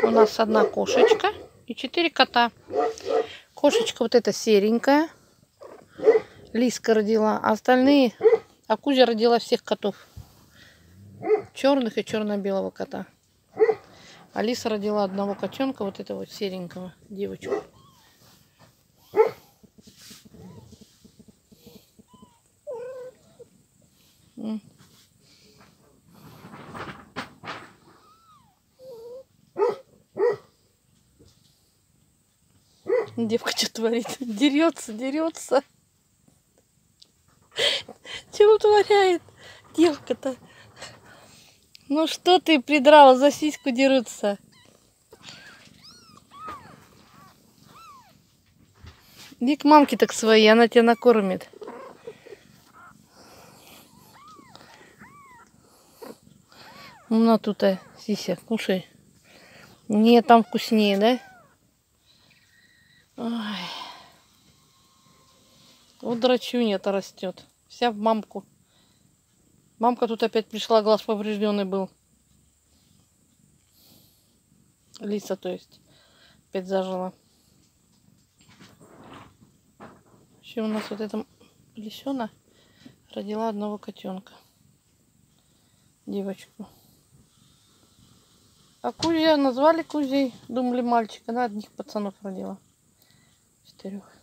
У нас одна кошечка и 4 кота. Кошечка вот эта серенькая. Лиска родила, а остальные... А Кузя родила всех котов. Черных и черно-белого кота. Алиса родила одного котенка, вот этого вот серенького, девочку. Девка что творит? Дерется. Чего творяет девка-то? Ну что ты придрала, за сиську дерутся? Иди к мамке так своей, она тебя накормит. Ну тут, Сися, кушай. Нет, там вкуснее, да? Ой. Вот драчунья-то растет. Вся в мамку. Мамка тут опять пришла, глаз поврежденный был. Лиса, то есть. Опять зажила. Еще у нас вот эта лисена родила одного котенка. Девочку. А Кузя назвали Кузей. Думали мальчик. Она одних пацанов родила. 4.